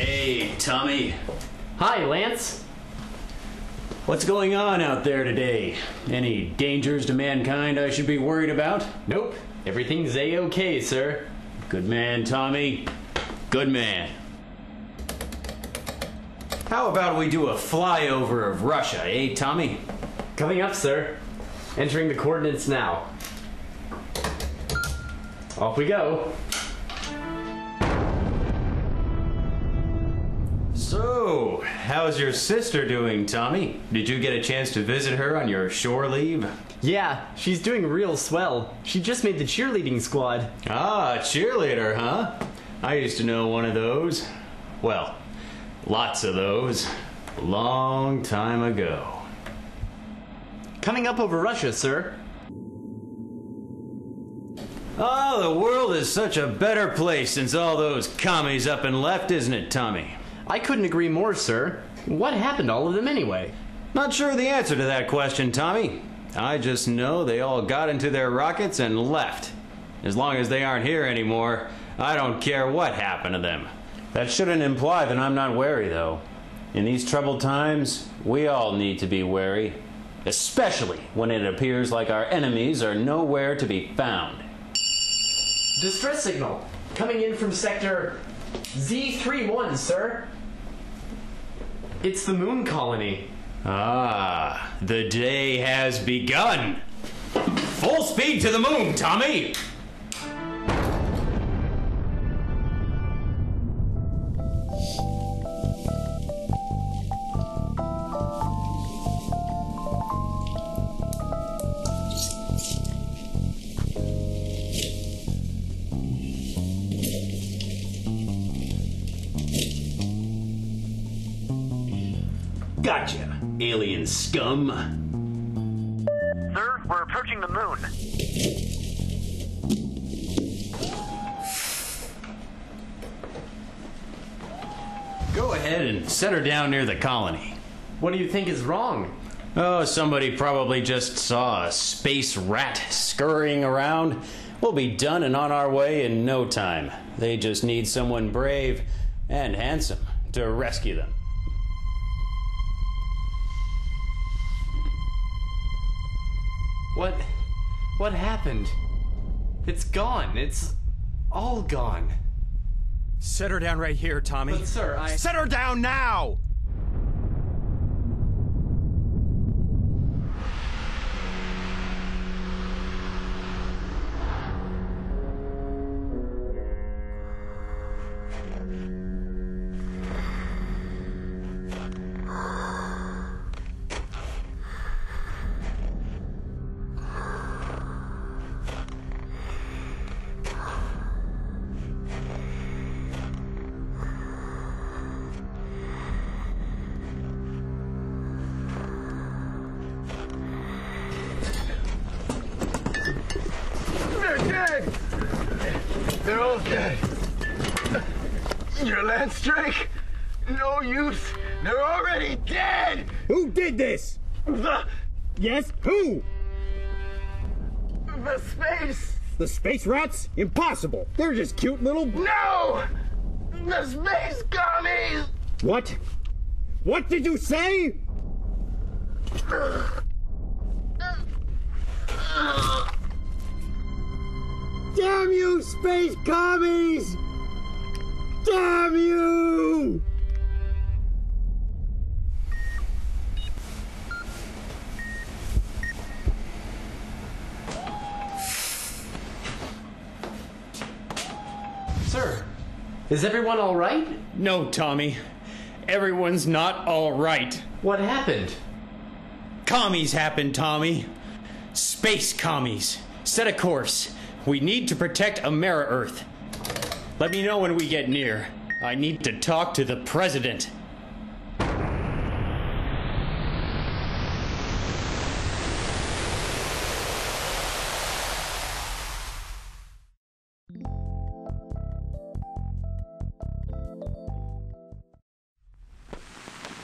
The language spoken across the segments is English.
Hey, Tommy. Hi, Lance. What's going on out there today? Any dangers to mankind I should be worried about? Nope. Everything's A-okay, sir. Good man, Tommy. Good man. How about we do a flyover of Russia, eh, Tommy? Coming up, sir. Entering the coordinates now. Off we go. So, how's your sister doing, Tommy? Did you get a chance to visit her on your shore leave? Yeah, she's doing real swell. She just made the cheerleading squad. Ah, cheerleader, huh? I used to know one of those. Well, lots of those. A long time ago. Coming up over Russia, sir. Oh, the world is such a better place since all those commies up and left, isn't it, Tommy? I couldn't agree more, sir. What happened to all of them anyway? Not sure the answer to that question, Tommy. I just know they all got into their rockets and left. As long as they aren't here anymore, I don't care what happened to them. That shouldn't imply that I'm not wary, though. In these troubled times, we all need to be wary. Especially when it appears like our enemies are nowhere to be found. Distress signal. Coming in from sector Z31, sir. It's the moon colony. Ah, the day has begun. Full speed to the moon, Tommy! Gotcha, alien scum. Sir, we're approaching the moon. Go ahead and set her down near the colony. What do you think is wrong? Oh, somebody probably just saw a space rat scurrying around. We'll be done and on our way in no time. They just need someone brave and handsome to rescue them. What happened? It's gone. It's all gone. Set her down right here, Tommy. But sir, Set her down now! They're dead! They're all dead. Your Lance Drake? No use. They're already dead! Who did this? Yes, who? The space... The space rats? Impossible. They're just cute little... No! The space commies! What? What did you say? Damn you, space commies! Damn you! Sir, is everyone all right? No, Tommy. Everyone's not all right. What happened? Commies happened, Tommy. Space commies. Set a course. We need to protect AmeriEarth. Let me know when we get near. I need to talk to the president.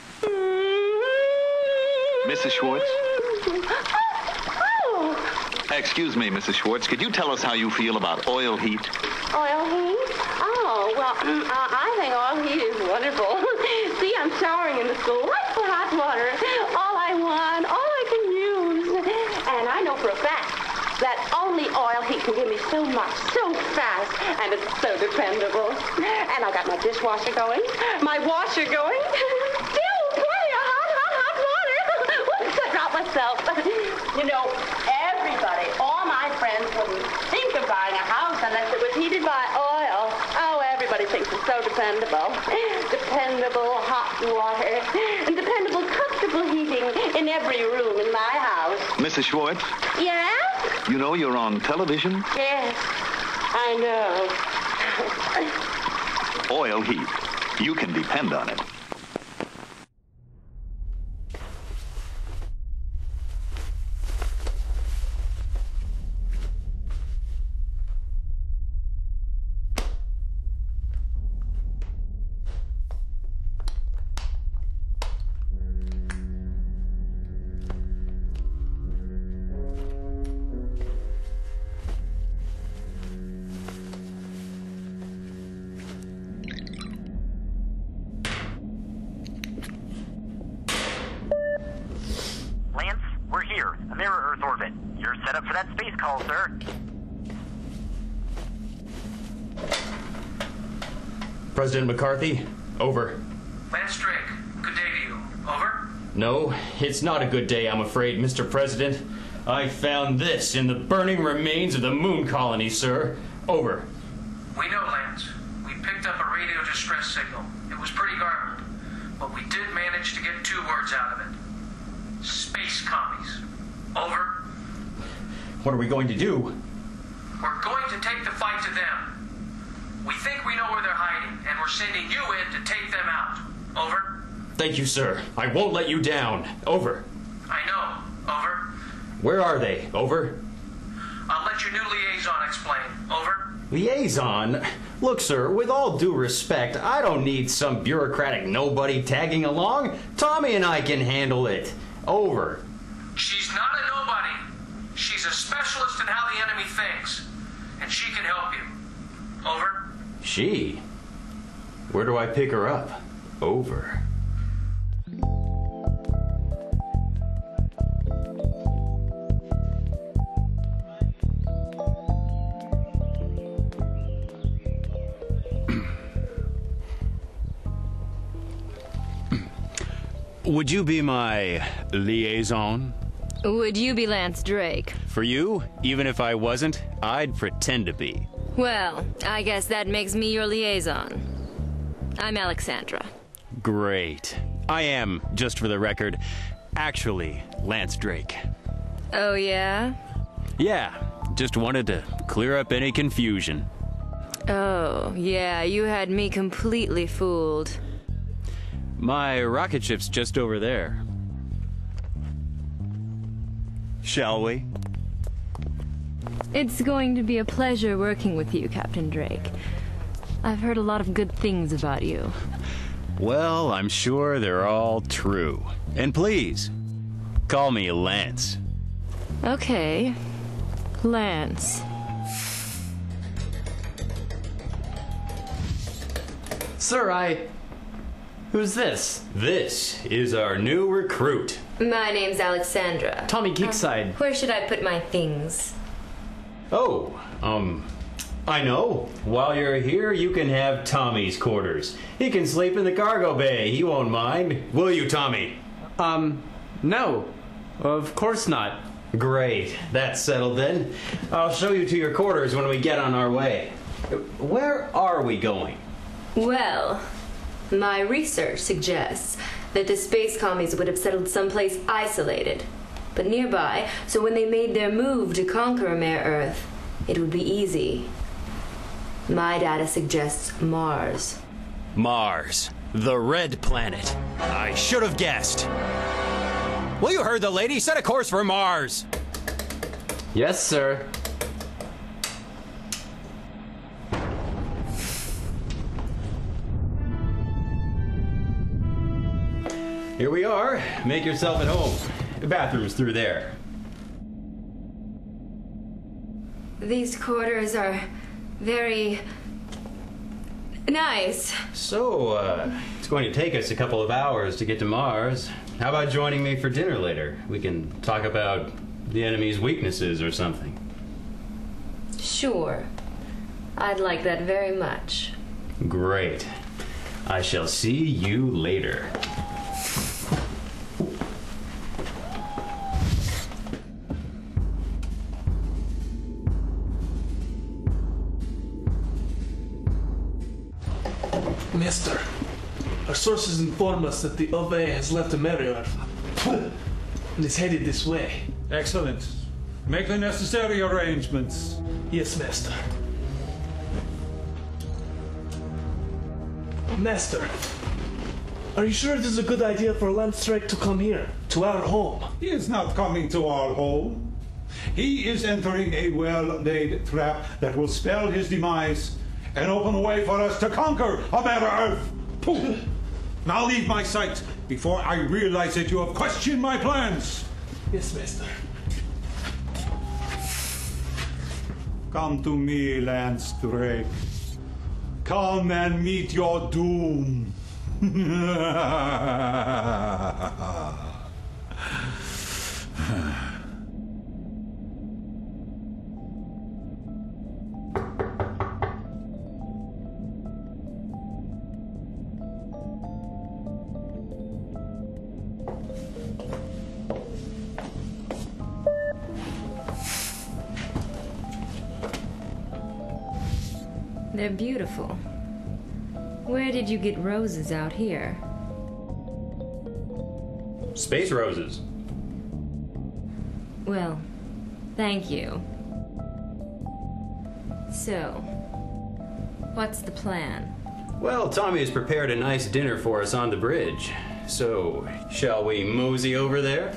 Mrs. Schwartz? Excuse me, Mrs. Schwartz. Could you tell us how you feel about oil heat? Oil heat? Oh, well, I think oil heat is wonderful. See, I'm showering in the school right for hot water. All I want, all I can use. And I know for a fact that only oil heat can give me so much, so fast, and it's so dependable. And I got my dishwasher going, my washer going. Still plenty of hot water. Whoops, I dropped myself. You know, everybody, all my friends wouldn't think of buying a house unless it was heated by oil. Oh, everybody thinks it's so dependable. Dependable hot water and dependable comfortable heating in every room in my house. Mrs. Schwartz? Yeah? You know you're on television? Yes, I know. Oil heat. You can depend on it. Lance, we're here. AmeriEarth orbit. You're set up for that space call, sir. President McCarthy, over. Lance Drake, good day to you. Over? No, it's not a good day, I'm afraid, Mr. President. I found this in the burning remains of the moon colony, sir. Over. We know, Lance. We picked up a radio distress signal. It was pretty garbled, but we did manage to get 2 words out of it. Space commies. Over. What are we going to do? We're going to take the fight to them. We think we know where they're hiding, and we're sending you in to take them out. Over. Thank you, sir. I won't let you down. Over. I know. Over. Where are they? Over. I'll let your new liaison explain. Over. Liaison? Look, sir, with all due respect, I don't need some bureaucratic nobody tagging along. Tommy and I can handle it. Over. She's not a nobody. She's a specialist in how the enemy thinks, and she can help you. Over. She? Where do I pick her up? Over. Would you be my liaison? Would you be Lance Drake? For you, even if I wasn't, I'd pretend to be. Well, I guess that makes me your liaison. I'm Alexandra. Great. I am, just for the record, actually Lance Drake. Oh, yeah? Yeah, just wanted to clear up any confusion. Oh, yeah, you had me completely fooled. My rocket ship's just over there. Shall we? It's going to be a pleasure working with you, Captain Drake. I've heard a lot of good things about you. Well, I'm sure they're all true. And please, call me Lance. Okay. Lance. Sir, Who's this? This is our new recruit. My name's Alexandra. Tommy Kickside. Where should I put my things? Oh, I know. While you're here, you can have Tommy's quarters. He can sleep in the cargo bay. He won't mind. Will you, Tommy? No. Of course not. Great. That's settled then. I'll show you to your quarters when we get on our way. Where are we going? Well, my research suggests that the space commies would have settled someplace isolated, but nearby, so when they made their move to conquer AmeriEarth, it would be easy. My data suggests Mars. Mars. The red planet. I should have guessed. Well, you heard the lady. Set a course for Mars. Yes, sir. Here we are. Make yourself at home. The bathroom's through there. These quarters are very nice. So, it's going to take us a couple of hours to get to Mars. How about joining me for dinner later? We can talk about the enemy's weaknesses or something. Sure. I'd like that very much. Great. I shall see you later. Mister, our sources inform us that the OVA has left AmeriEarth and is headed this way. Excellent. Make the necessary arrangements. Yes, Master. Master, are you sure it is a good idea for Landstrike to come here, to our home? He is not coming to our home. He is entering a well-laid trap that will spell his demise and open a way for us to conquer AmeriEarth. Now leave my sight before I realize that you have questioned my plans. Yes, Master. Come to me, Lance Drake. Come and meet your doom. They're beautiful. Where did you get roses out here? Space roses. Well, thank you. So, what's the plan? Well, Tommy has prepared a nice dinner for us on the bridge. So, shall we mosey over there?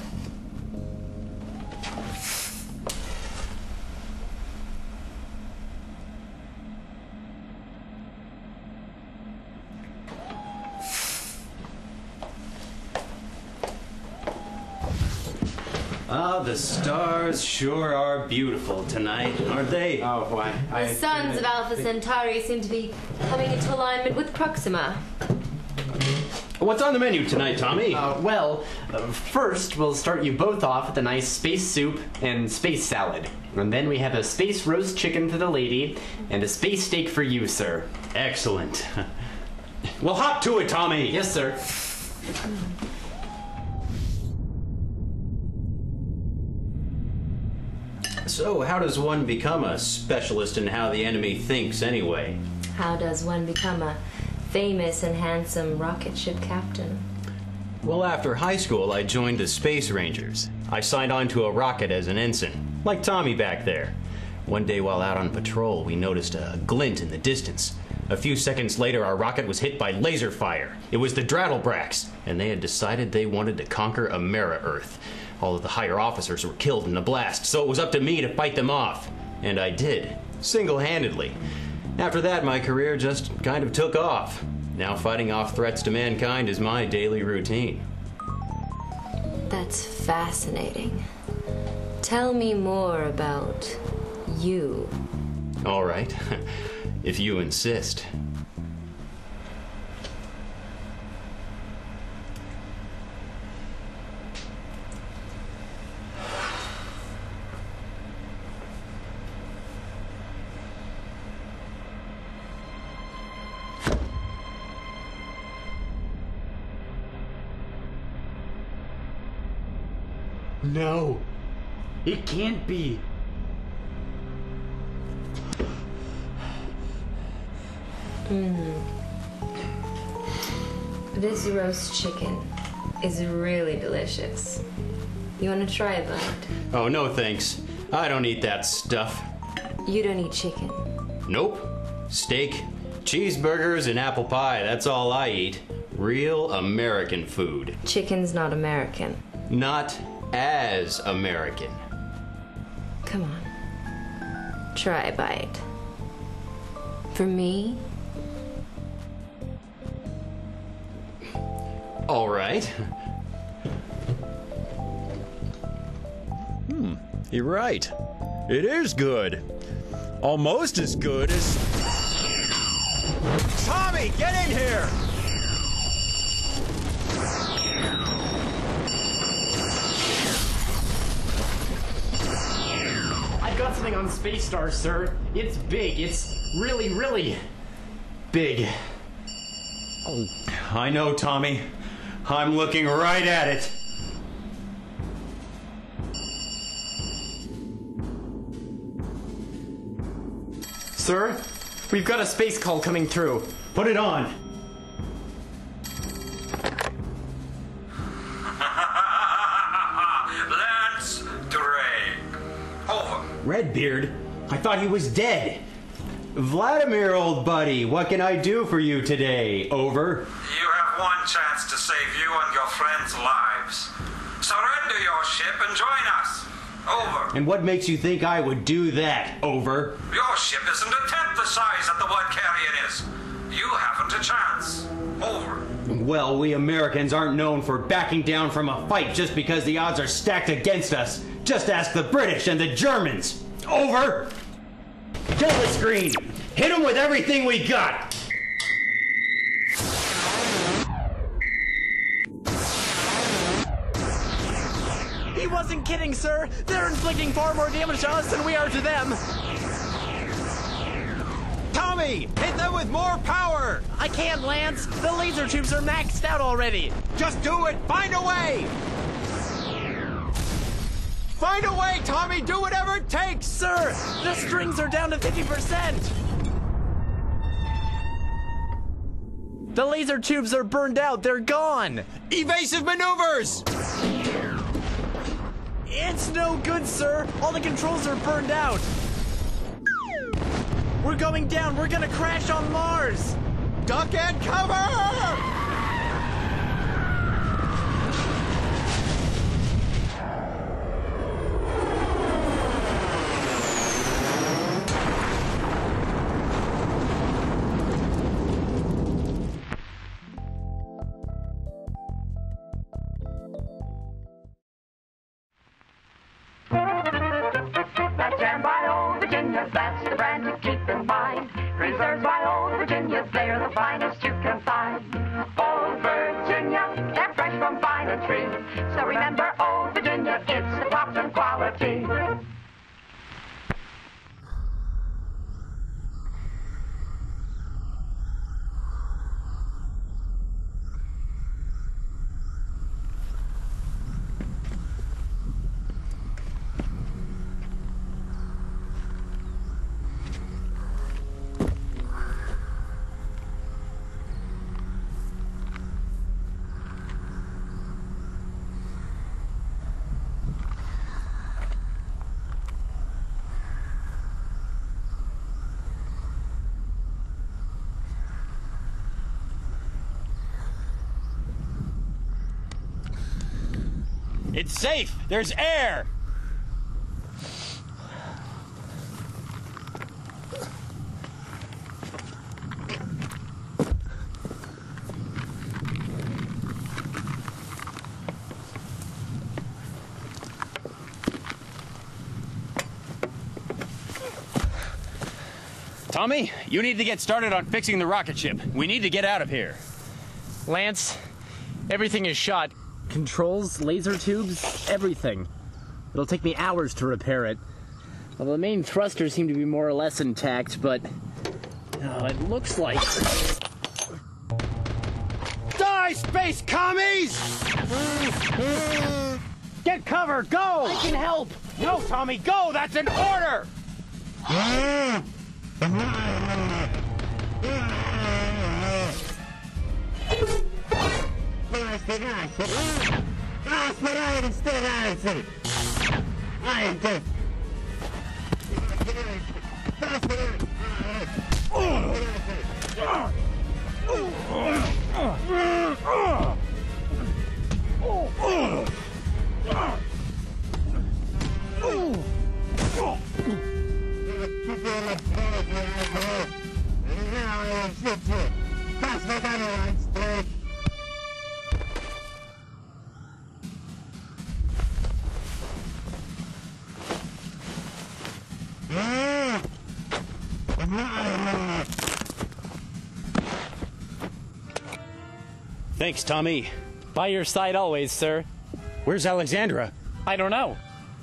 Ah, the stars sure are beautiful tonight, aren't they? Oh, why? The suns of Alpha Centauri seem to be coming into alignment with Proxima. What's on the menu tonight, Tommy? First we'll start you both off with a nice space soup and space salad. And then we have a space roast chicken for the lady and a space steak for you, sir. Excellent. Well, hop to it, Tommy. Yes, sir. So, how does one become a specialist in how the enemy thinks, anyway? How does one become a famous and handsome rocket ship captain? Well, after high school, I joined the Space Rangers. I signed on to a rocket as an ensign, like Tommy back there. One day while out on patrol, we noticed a glint in the distance. A few seconds later, our rocket was hit by laser fire. It was the Drattlebracks, and they had decided they wanted to conquer AmeriEarth. All of the higher officers were killed in the blast, so it was up to me to fight them off. And I did, single-handedly. After that, my career just kind of took off. Now fighting off threats to mankind is my daily routine. That's fascinating. Tell me more about you. All right, if you insist. No, it can't be. This roast chicken is really delicious. You want to try a bite? Oh, no thanks. I don't eat that stuff. You don't eat chicken? Nope. Steak, cheeseburgers, and apple pie, that's all I eat. Real American food. Chicken's not American. Not as American. Come on. Try a bite. For me? All right. You're right. It is good. Almost as good as... Tommy, get in here! I've got something on Space Star, sir. It's big. It's really, really big. Oh. I know, Tommy. I'm looking right at it. Sir, we've got a space call coming through. Put it on. Lance Drake. Over. Redbeard? I thought he was dead. Vladimir, old buddy, what can I do for you today? Over. You have one chance to save you and your friends' lives. Surrender your ship and join us. Over. And what makes you think I would do that? Over. Your ship isn't a tenth the size that the one carrying is. You haven't a chance. Over. Well, we Americans aren't known for backing down from a fight just because the odds are stacked against us. Just ask the British and the Germans. Over. Kill the screen. Hit them with everything we got. He wasn't kidding, sir. They're inflicting far more damage to us than we are to them. Tommy, hit them with more power! I can't, Lance. The laser tubes are maxed out already. Just do it! Find a way! Find a way, Tommy! Do whatever it takes! Sir, the strings are down to 50%! The laser tubes are burned out. They're gone! Evasive maneuvers! It's no good, sir. All the controls are burned out. We're going down. We're gonna crash on Mars. Duck and cover! Stand by old Virginia, that's the brand to keep in mind. Reserves by old Virginia, they're the finest you can find. Old Virginia, they're fresh from finer tree. So remember, old Virginia, it's the top in quality. It's safe! There's air! Tommy, you need to get started on fixing the rocket ship. We need to get out of here. Lance, everything is shot. Controls, laser tubes, everything. It'll take me hours to repair it. Well, the main thrusters seem to be more or less intact, but it looks like... Die, space commies! Get cover, go! I can help! No, Tommy, go! That's an order! Thanks, Tommy. By your side always, sir. Where's Alexandra? I don't know.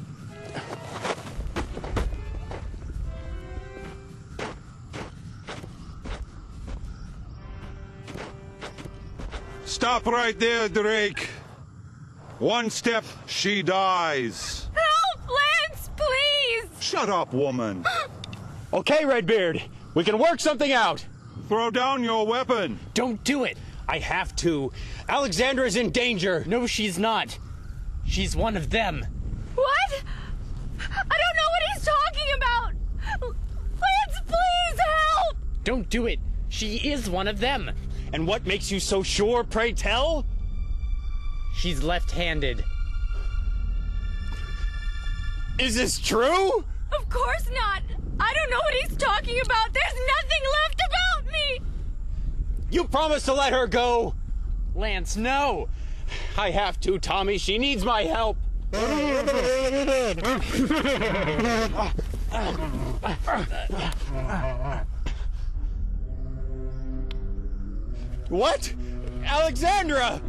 Stop right there, Drake. One step, she dies. Help, Lance, please! Shut up, woman. Okay, Redbeard. We can work something out. Throw down your weapon. Don't do it. I have to. Alexandra's in danger. No, she's not. She's one of them. What? I don't know what he's talking about! Lance, please help! Don't do it. She is one of them. And what makes you so sure, pray tell? She's left-handed. Is this true? Of course not! I don't know what he's talking about! There's nothing left about me! You promised to let her go! Lance, no! I have to, Tommy. She needs my help. What? Alexandra!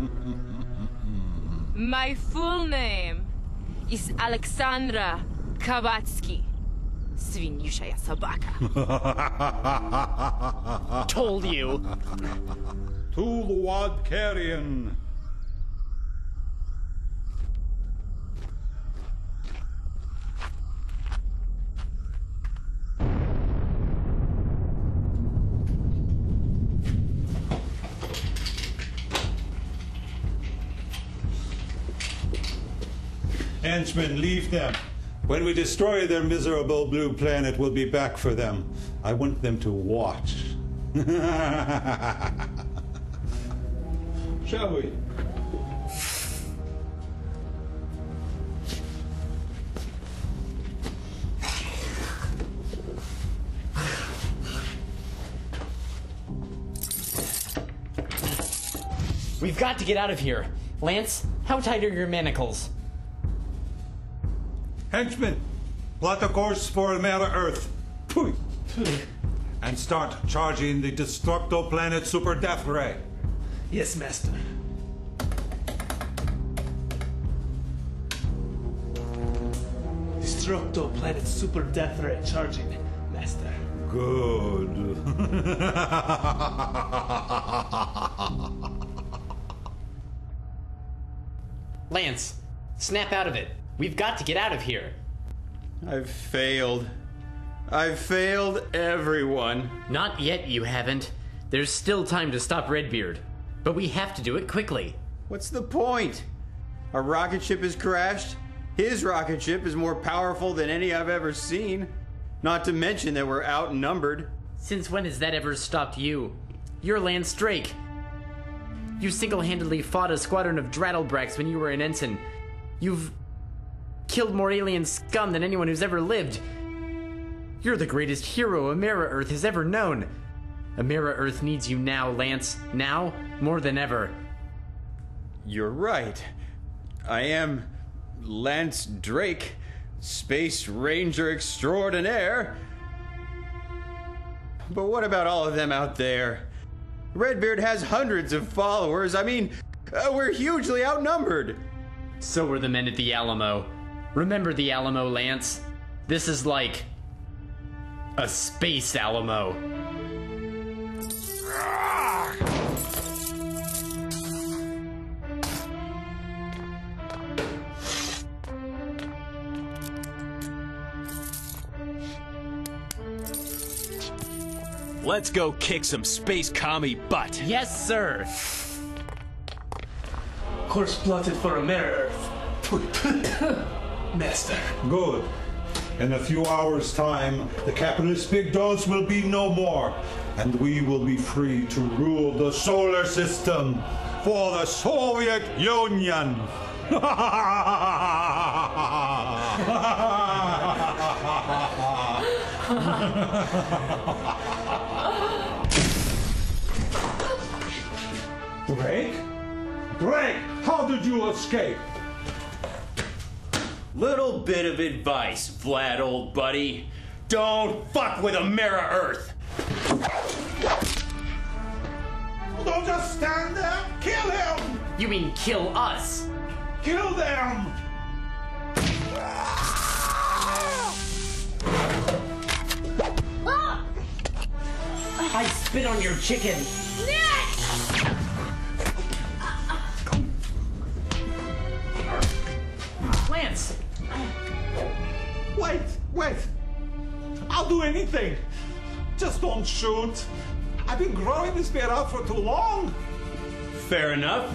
My full name is Alexandra Kabatsky. Svinyushaya Sabaka. Told you. To the Wad Carrion. Henchmen, leave them. When we destroy their miserable blue planet, we'll be back for them. I want them to watch. Shall we? We've got to get out of here. Lance, how tight are your manacles? Henchmen, plot a course for AmeriEarth. And start charging the Destructo Planet Super Death Ray. Yes, Master. Destructo Planet Super Death Ray charging, Master. Good. Lance, snap out of it. We've got to get out of here. I've failed. I've failed everyone. Not yet, you haven't. There's still time to stop Redbeard. But we have to do it quickly. What's the point? Our rocket ship has crashed. His rocket ship is more powerful than any I've ever seen. Not to mention that we're outnumbered. Since when has that ever stopped you? You're Lance Drake. You single-handedly fought a squadron of Drattlebracks when you were an ensign. You've killed more alien scum than anyone who's ever lived. You're the greatest hero AmeriEarth has ever known. AmeriEarth needs you now, Lance. Now, more than ever. You're right. I am Lance Drake, Space Ranger Extraordinaire. But what about all of them out there? Redbeard has hundreds of followers. I mean, we're hugely outnumbered. So were the men at the Alamo. Remember the Alamo, Lance? This is like a space Alamo. Let's go kick some space commie butt. Yes, sir. Course plotted for AmeriEarth. Master. Good. In a few hours' time, the capitalist big dogs will be no more, and we will be free to rule the solar system for the Soviet Union. Drake? Drake, how did you escape? Little bit of advice, Vlad, old buddy. Don't fuck with AmeriEarth! Don't just stand there! Kill him! You mean kill us? Kill them! I spit on your chicken. Lance! Wait! I'll do anything! Just don't shoot! I've been growing this bear out for too long! Fair enough.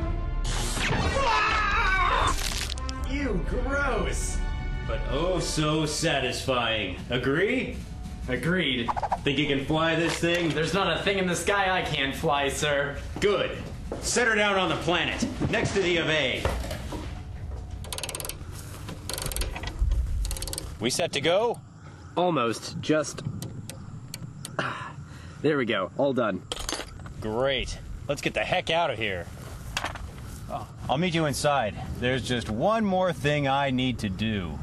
Ew, gross! But oh so satisfying. Agree? Agreed. Think you can fly this thing? There's not a thing in the sky I can't fly, sir. Good. Set her down on the planet, next to the of A. We set to go? Almost. Just... There we go. All done. Great. Let's get the heck out of here. I'll meet you inside. There's just one more thing I need to do.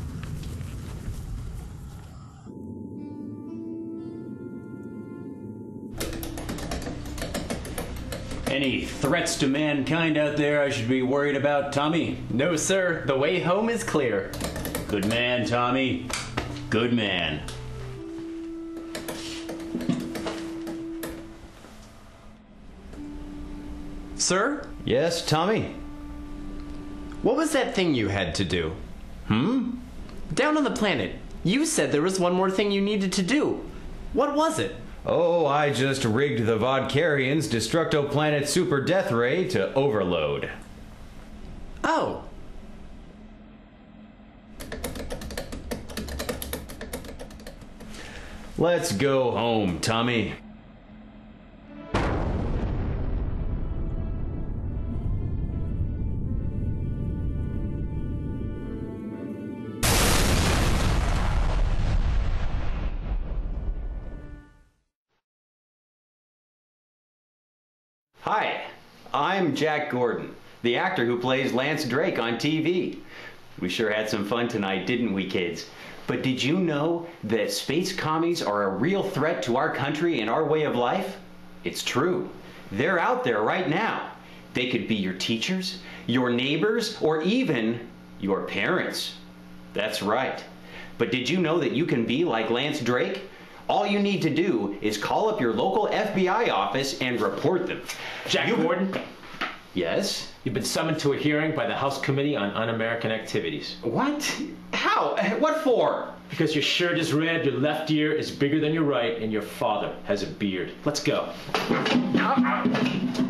Any threats to mankind out there I should be worried about, Tommy? No, sir. The way home is clear. Good man, Tommy. Good man. Sir? Yes, Tommy? What was that thing you had to do? Down on the planet, you said there was one more thing you needed to do. What was it? Oh, I just rigged the Vodkarian's Destructo Planet Super Death Ray to overload. Oh. Let's go home, Tommy. Hi, I'm Jack Gordon, the actor who plays Lance Drake on TV. We sure had some fun tonight, didn't we, kids? But did you know that space commies are a real threat to our country and our way of life? It's true. They're out there right now. They could be your teachers, your neighbors, or even your parents. That's right. But did you know that you can be like Lance Drake? All you need to do is call up your local FBI office and report them. Jack Gordon? Yes? You've been summoned to a hearing by the House Committee on Un-American Activities. What? How? What for? Because your shirt is red, your left ear is bigger than your right, and your father has a beard. Let's go.